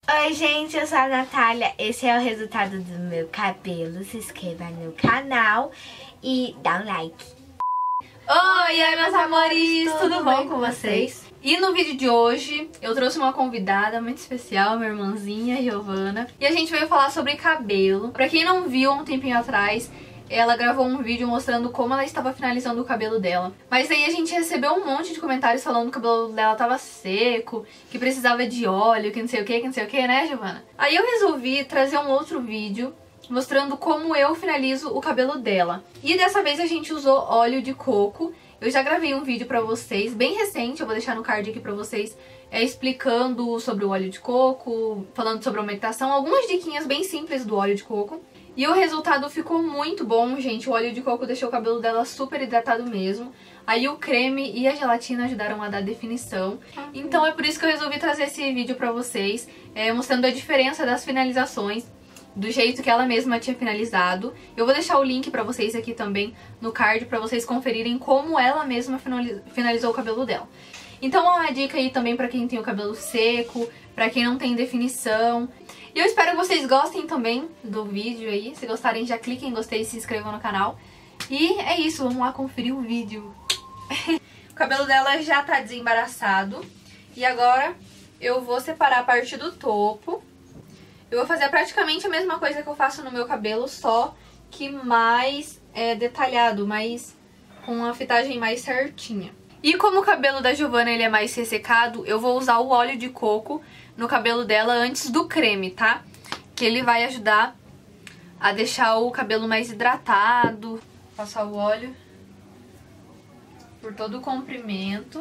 Oi gente, eu sou a Natália, esse é o resultado do meu cabelo. Se inscreva no canal e dá um like. Oi, meus amores, tudo bom com vocês? E no vídeo de hoje eu trouxe uma convidada muito especial, minha irmãzinha Giovana. E a gente veio falar sobre cabelo. Pra quem não viu, há um tempinho atrás ela gravou um vídeo mostrando como ela estava finalizando o cabelo dela. Mas aí a gente recebeu um monte de comentários falando que o cabelo dela tava seco, que precisava de óleo, que não sei o que, né, Giovana? Aí eu resolvi trazer um outro vídeo mostrando como eu finalizo o cabelo dela. E dessa vez a gente usou óleo de coco. Eu já gravei um vídeo pra vocês, bem recente, eu vou deixar no card aqui pra vocês, explicando sobre o óleo de coco, falando sobre a umectação, algumas diquinhas bem simples do óleo de coco. E o resultado ficou muito bom, gente. O óleo de coco deixou o cabelo dela super hidratado mesmo. Aí o creme e a gelatina ajudaram a dar definição. Então é por isso que eu resolvi trazer esse vídeo pra vocês, mostrando a diferença das finalizações, do jeito que ela mesma tinha finalizado. Eu vou deixar o link pra vocês aqui também no card, pra vocês conferirem como ela mesma finalizou o cabelo dela. Então é uma dica aí também pra quem tem o cabelo seco, pra quem não tem definição. E eu espero que vocês gostem também do vídeo aí. Se gostarem, já cliquem em gostei e se inscrevam no canal. E é isso, vamos lá conferir o vídeo. O cabelo dela já tá desembaraçado. E agora eu vou separar a parte do topo. Eu vou fazer praticamente a mesma coisa que eu faço no meu cabelo, só que mais detalhado, mais com uma fitagem mais certinha. E como o cabelo da Giovana ele é mais ressecado, eu vou usar o óleo de coco no cabelo dela antes do creme, tá? Que ele vai ajudar a deixar o cabelo mais hidratado. Passar o óleo por todo o comprimento.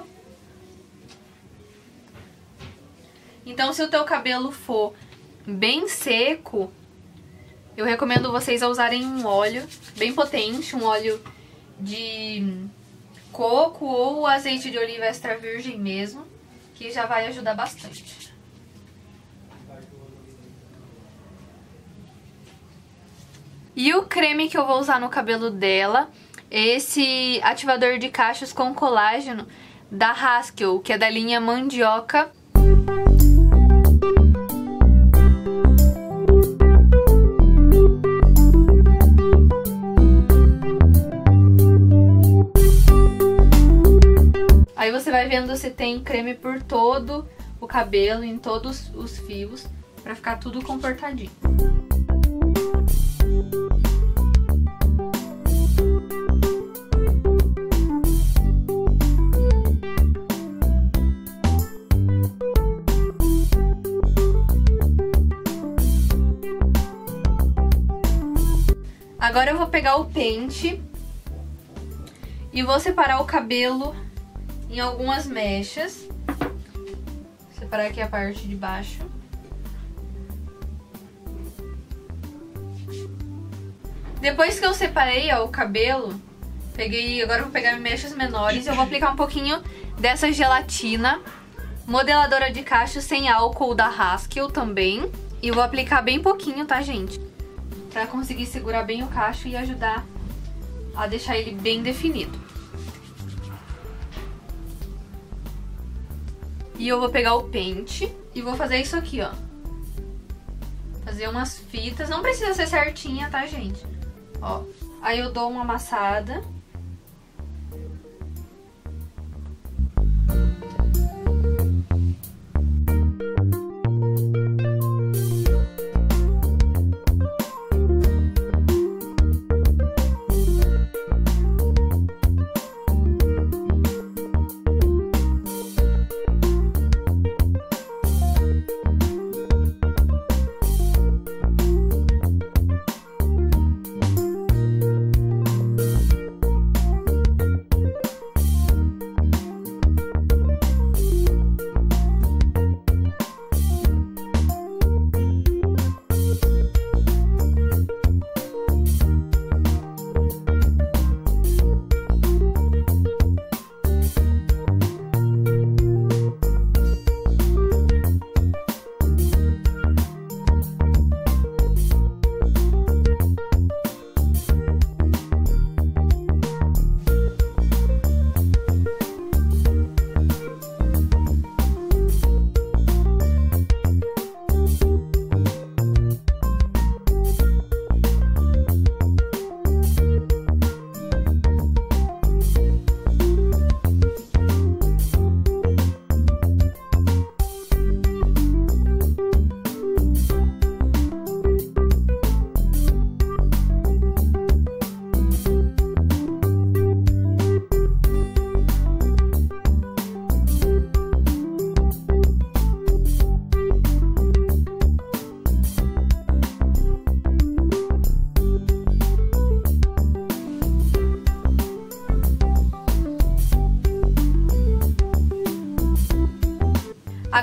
Então, se o teu cabelo for bem seco, eu recomendo vocês a usarem um óleo bem potente, um óleo de coco ou azeite de oliva extra virgem mesmo, que já vai ajudar bastante. E o creme que eu vou usar no cabelo dela é esse ativador de cachos com colágeno da Haskell, que é da linha Mandioca. Aí você vai vendo se tem creme por todo o cabelo, em todos os fios, pra ficar tudo comportadinho. Agora eu vou pegar o pente e vou separar o cabelo em algumas mechas. Separar aqui a parte de baixo. Depois que eu separei, ó, o cabelo, agora eu vou pegar mechas menores e eu vou aplicar um pouquinho dessa gelatina modeladora de cachos sem álcool da Haskell também. E eu vou aplicar bem pouquinho, tá, gente? Pra conseguir segurar bem o cacho e ajudar a deixar ele bem definido. E eu vou pegar o pente e vou fazer isso aqui, ó. Fazer umas fitas. Não precisa ser certinha, tá, gente? Ó. Aí eu dou uma amassada.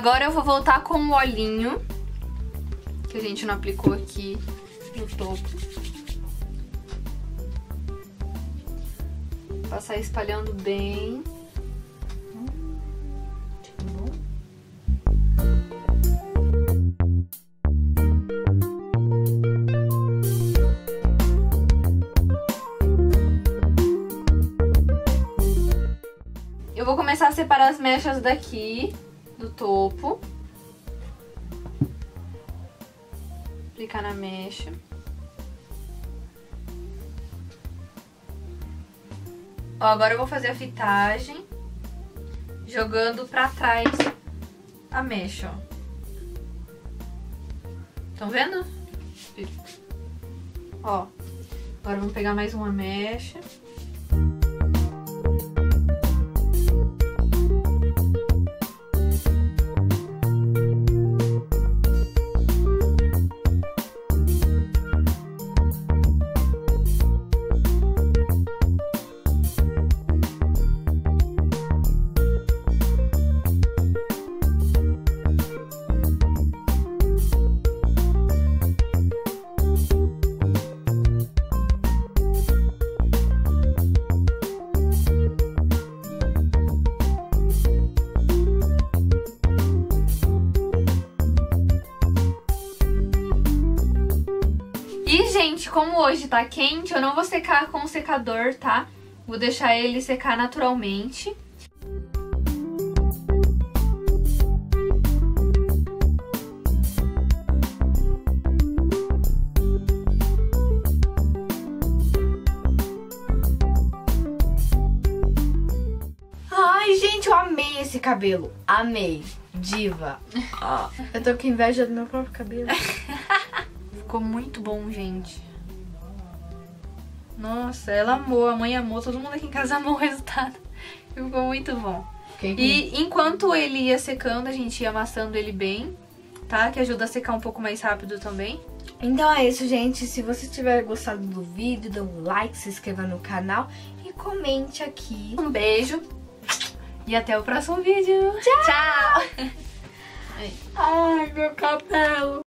Agora eu vou voltar com o olhinho que a gente não aplicou aqui no topo. Passar espalhando bem. Eu vou começar a separar as mechas daqui, do topo. Aplicar na mecha. Ó, agora eu vou fazer a fitagem, jogando pra trás a mecha, ó. Estão vendo? Ó, agora vamos pegar mais uma mecha. E, gente, como hoje tá quente, eu não vou secar com o secador, tá? Vou deixar ele secar naturalmente. Ai, gente, eu amei esse cabelo. Amei. Diva. Eu tô com inveja do meu próprio cabelo. Ficou muito bom, gente. Nossa, ela amou, a mãe amou, todo mundo aqui em casa amou o resultado. Ficou muito bom. E enquanto ele ia secando, a gente ia amassando ele bem, tá? Que ajuda a secar um pouco mais rápido também. Então é isso, gente. Se você tiver gostado do vídeo, dê um like, se inscreva no canal e comente aqui. Um beijo e até o próximo vídeo. Tchau! Ai, meu cabelo.